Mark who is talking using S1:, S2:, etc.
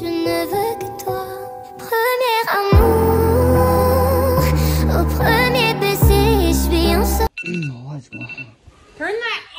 S1: Je ne veux que toi. Premier amour, au premier baiser, je suis en.
S2: What's going on?
S3: Turn that